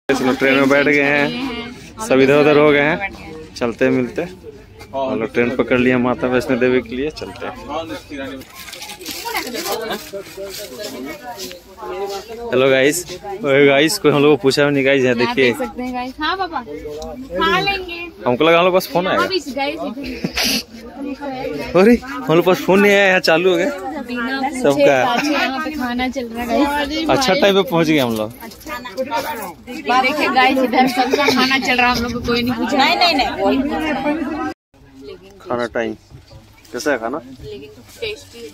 चलो ट्रेन में बैठ गए हैं, सब इधर उधर हो गए हैं, चलते मिलते। हम लोग ट्रेन पकड़ लिया माता वैष्णो देवी के लिए, चलते हैं। हेलो गाइस, गाइस कोई हम लोग को पूछा नहीं गाइस, यहाँ देखिए। हाँ पापा, खा लेंगे। हमको लगा हम लोग पास फोन आया, अरे हम लोग पास फोन नहीं आया, यहाँ चालू हो गया सबका। यहाँ पे खाना चल रहा है, अच्छा टाइम पे पहुँच गए हम लोग। देखिए गाइस, इधर सबका खाना चल रहा है, हम लोग को कोई नहीं पूछा। नहीं खाना टाइम कैसा है खाना? टेस्टी।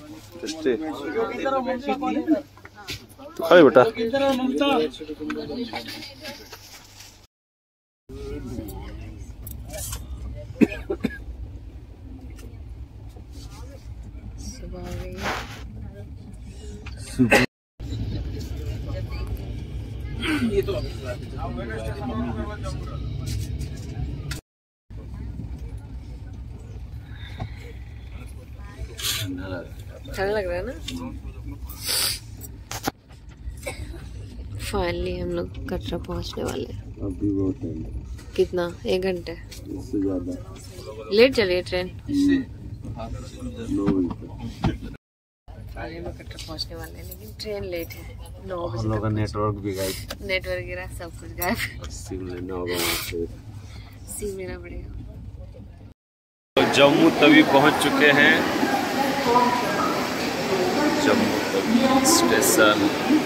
तो खाए बेटा। अच्छा लग रहा है ना। फाइनली हम लोग कटरा पहुंचने वाले हैं। अभी बहुत टाइम, कितना? 1 घंटे इससे ज्यादा लेट चली है ट्रेन। 9 बजे हम लोग कटरा पहुंचने वाले हैं, लेकिन ट्रेन लेट है। 9 बजे। हम लोग का नेटवर्क भी गायब, नेटवर्क गिरा, सब कुछ गायब। सिम लेना होगा वहाँ से, सिम लेना पड़ेगा। तो जम्मू तवी पहुंच चुके हैं, जम्मू तवी स्टेशन।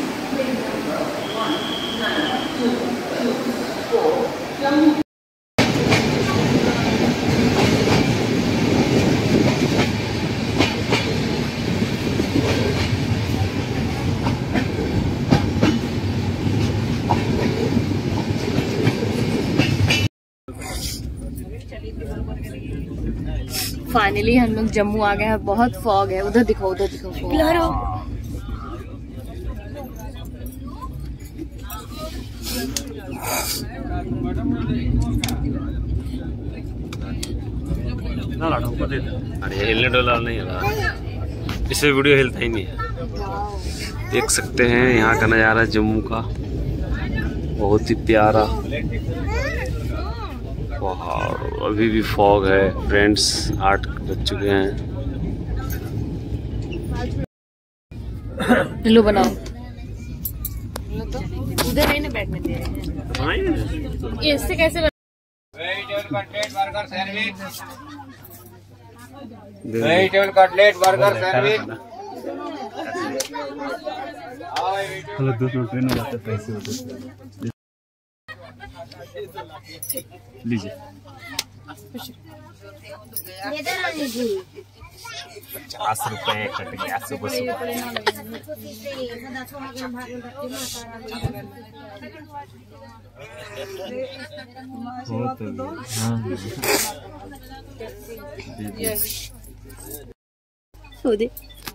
फाइनली हम लोग जम्मू आ गए हैं। बहुत फॉग है, उधर दिखाओ, उधर दिखाओ फॉग। अरे हिलने डोला नहीं है, इसमें वीडियो हिलता ही नहीं है। देख सकते हैं यहाँ का नज़ारा जम्मू का, बहुत ही प्यारा पहाड़। अभी भी फॉग है फ्रेंड्स, 8 बज चुके हैं। लो बनाओ, लो तो उधर नहीं ना बैठने दे रहे हैं। ये इससे कैसे vegetable cutlet burger sandwich. Hello दोस्तों, ट्रेन में जाते पैसे होते लीजिए। 50 रुपए कट गया सुबह सुबह। दे।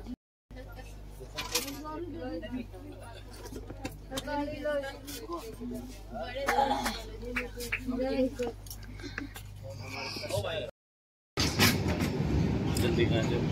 जल्दी खा जाओ।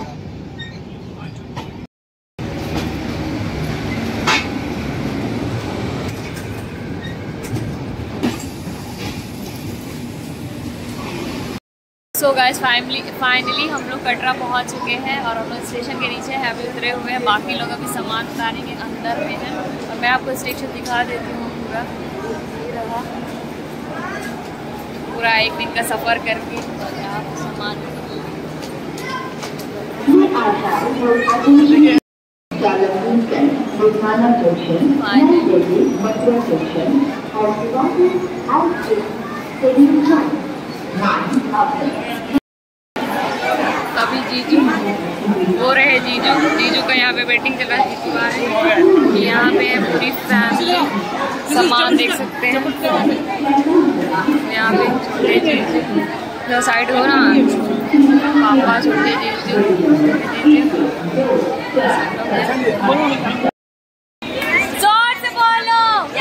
सो गाइस, फाइनली हम लोग कटरा पहुंच चुके हैं और हम लोग स्टेशन के नीचे हैं, अभी उतरे हुए हैं। बाकी लोग अभी सामान उतारेंगे, अंदर में है। और मैं आपको स्टेशन दिखा देती हूँ पूरा। ये रहा पूरा 1 दिन का सफ़र करके यहाँ पे सामान। अभी जीजू वो रहे, जीजू का यहाँ पे वेटिंग चल रहा है। जीजू आ रहे हैं, यहाँ पे पूरी फैमिली सामान देख सकते हैं। यहाँ पे छोटे जीजू साइड हो ना, पापा, छोटे जीजू, जोर से बोलो।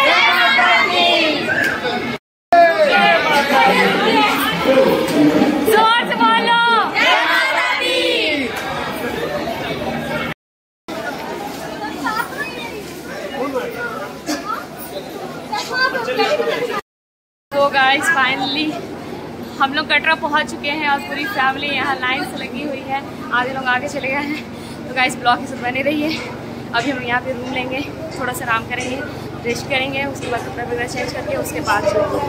जोर से बोलो। तो गाइस फाइनली हम लोग कटरा पहुंच चुके हैं और पूरी फैमिली यहाँ लाइन से लगी हुई है। आधे लोग आगे चले गए हैं। तो गाइस ब्लॉग की सब बने रहिए। अभी हम यहाँ पे रूम लेंगे, थोड़ा सा आराम करेंगे, रेस्ट करेंगे, उसके बाद कपड़ा वगैरह चेंज करके उसके बाद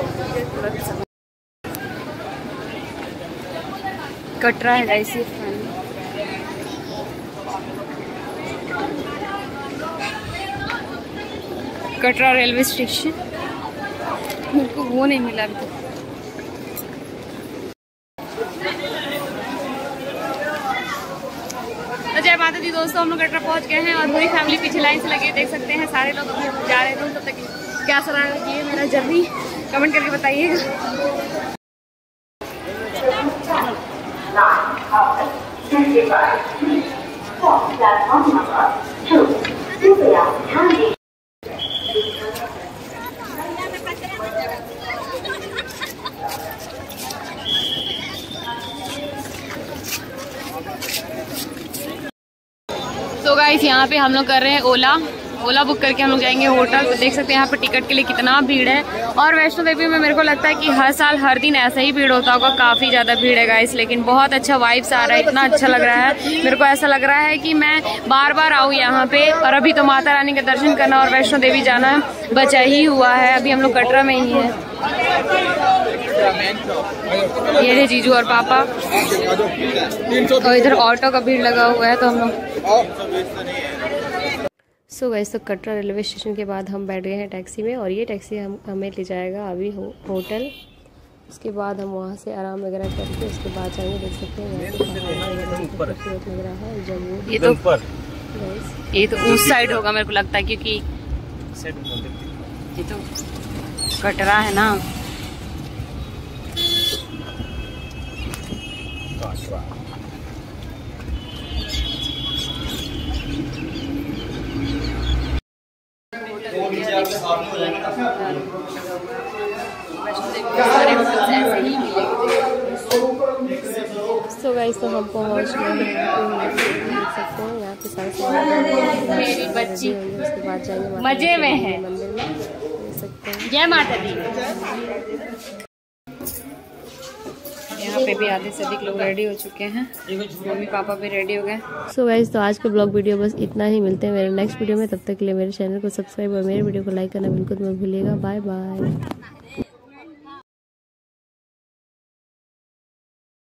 कटरा है गाइस। कटरा रेलवे स्टेशन मेरे को वो नहीं मिला अभी तक। तो जय माता दी दोस्तों, हम लोग कटरा पहुंच गए हैं और पूरी फैमिली पीछे लाइन से लगे, देख सकते हैं सारे लोग अभी जा रहे हैं। तब तक क्या सलाह है मेरा जर्नी कमेंट करके बताइएगा। तो गाइस यहाँ पे हम लोग कर रहे हैं ओला बुक करके हम लोग जाएंगे होटल। तो देख सकते हैं यहाँ पे टिकट के लिए कितना भीड़ है। और वैष्णो देवी में मेरे को लगता है कि हर साल हर दिन ऐसा ही भीड़ होता होगा, काफ़ी ज़्यादा भीड़ है गाइस। लेकिन बहुत अच्छा वाइब्स आ रहा है, इतना अच्छा लग रहा है। मेरे को ऐसा लग रहा है कि मैं बार बार आऊँ यहाँ पे। और अभी तो माता रानी का दर्शन करना और वैष्णो देवी जाना बचा ही हुआ है। अभी हम लोग कटरा में ही है। ये है जीजू और पापा और इधर ऑटो का भीड़ लगा हुआ है। तो हम लोग सो गाइस तो कटरा रेलवे स्टेशन के बाद हम बैठ गए हैं टैक्सी में और ये टैक्सी हमें ले जाएगा अभी होटल। उसके बाद हम वहाँ से आराम वगैरह करके उसके बाद जाएंगे। देख सकते हैं खूबसूरत लग रहा है जम्मू। ये तो उस साइड होगा मेरे को लगता है, क्योंकि ये तो कटरा है ना। सो गाइस तो हम पहुँच गए हैं। देख सकते हैं यहाँ पे सारे मेरी बच्ची उसके बाद जाएंगे मजे में है मंदिर में। देख सकते हैं जय माता दी। यहाँ पे भी आधे से अधिक लोग रेडी हो चुके हैं, मम्मी पापा भी रेडी हो गए। सो गाइस तो आज का ब्लॉग वीडियो बस इतना ही। मिलते हैं मेरे नेक्स्ट वीडियो में, तब तक के लिए मेरे चैनल को सब्सक्राइब और मेरे वीडियो को लाइक करना बिल्कुल मत भूलिएगा। Bye bye.